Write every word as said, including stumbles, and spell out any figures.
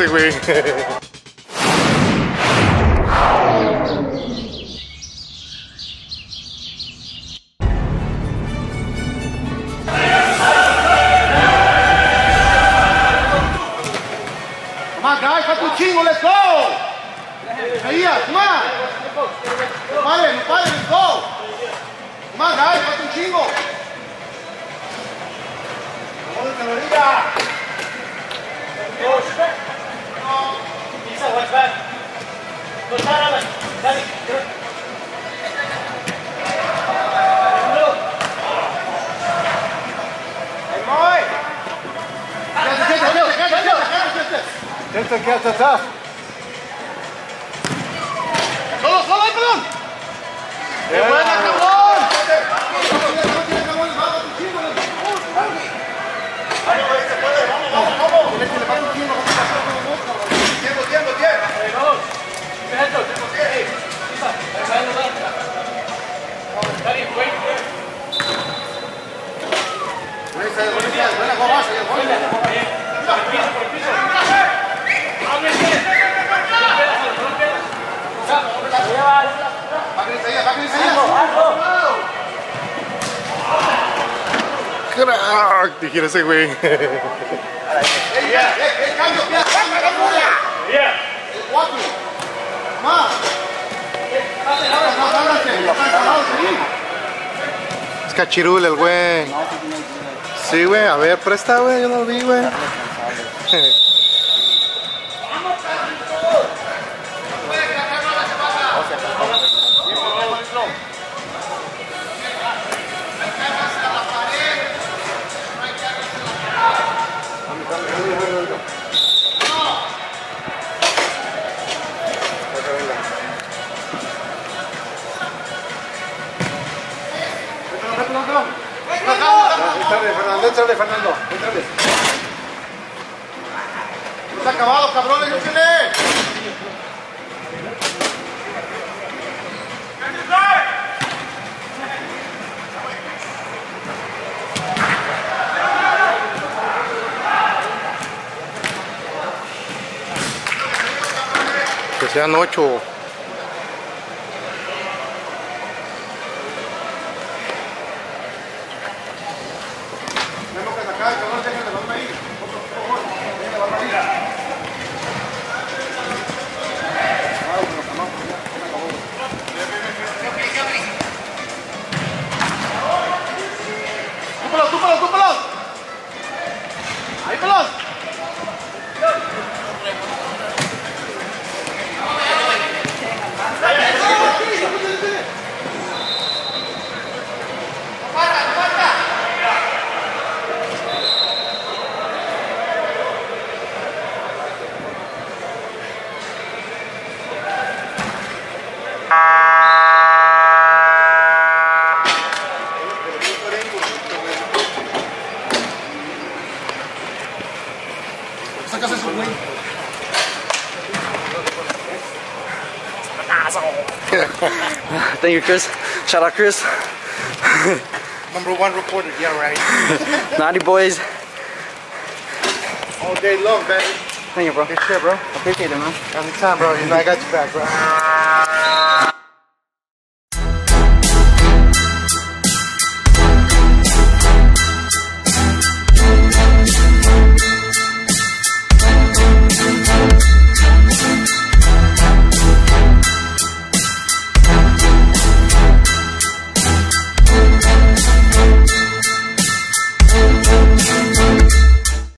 ese güey. Come on, guys, falta un chingo, let's go! Ahí, come on! No paren, no paren, let's go! Come on, guys, falta un chingo! ¡Vamos a la orilla! Isa, watch back. Go down, Alan. Daddy. Hey, Moy! Quédate, quédate atrás. ¡Solo, solo, ahí, pelón! ¡Qué buena, cabrón! Tiempo, tiempo, tiempo. Vamos. Tiempo, tiempo. Daddy, wait. Buena, buena, buena, go más, allá, Por el piso, por el piso. Abre bien. Va que dice va que dice Crack, dijera ese güey. ¡Ey, ya! ¡Ey, cambio! ¡Ya! Yeah. ¡Cuatro! ¡Más! Es cachirul el güey. Sí, güey, a ver, presta, güey, yo no lo vi, güey. Entrale, Fernando, entrale, Fernando, entrale. No está acabado, cabrones, no tiene. Que sean ocho. ¡Tú, pelón, tú, pelón! ¡Ahí, pelón! Sacas eso, güey. Thank you, Chris. Shout out, Chris. Number one reporter, yeah, right. Naughty boys. All day long, baby. Thank you, bro. Good shit, bro. Appreciate it, man. Anytime, bro. You know I got your back, bro.